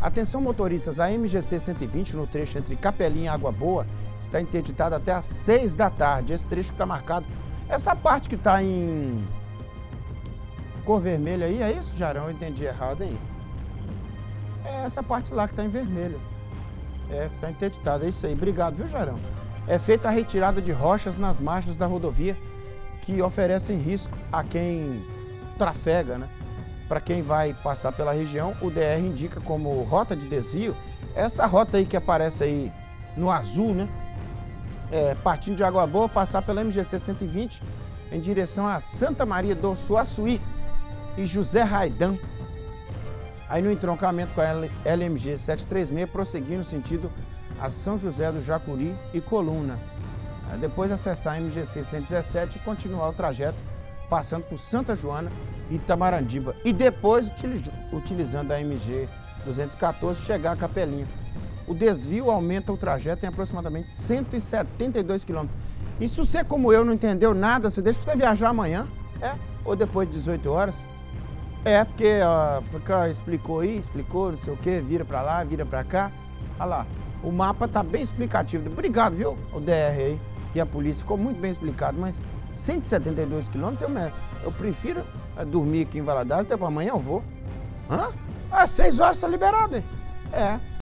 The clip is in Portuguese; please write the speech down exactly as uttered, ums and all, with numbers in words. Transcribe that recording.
Atenção motoristas, a M G C cento e vinte no trecho entre Capelinha e Água Boa está interditada até às seis da tarde. Esse trecho que está marcado, essa parte que está em cor vermelha aí, é isso, Jarão? Eu entendi errado aí. É essa parte lá que está em vermelho. É, que está interditada, é isso aí. Obrigado, viu, Jarão? É feita a retirada de rochas nas margens da rodovia que oferecem risco a quem trafega, né? Para quem vai passar pela região, o D R indica como rota de desvio essa rota aí que aparece aí no azul, né? É, partindo de Água Boa, passar pela M G C cento e vinte em direção a Santa Maria do Suaçuí e José Raidan. Aí no entroncamento com a L M G setecentos e trinta e seis, prosseguindo no sentido a São José do Jacuri e Coluna. Aí depois acessar a M G C cento e dezessete e continuar o trajeto passando por Santa Joana e Tamarandiba. E depois, utilizando a M G duzentos e quatorze, chegar a Capelinha. O desvio aumenta o trajeto em aproximadamente cento e setenta e dois quilômetros. E se você, como eu, não entendeu nada, você deixa você viajar amanhã, é? Ou depois de dezoito horas. É, porque ó, fica, explicou aí, explicou, não sei o quê, vira pra lá, vira pra cá. Olha lá, o mapa tá bem explicativo. Obrigado, viu, o D R aí e a polícia, ficou muito bem explicado, mas cento e setenta e dois quilômetros, eu, eu prefiro dormir aqui em Valadares, até para amanhã eu vou. Hã? Às seis horas tá liberado, hein? É.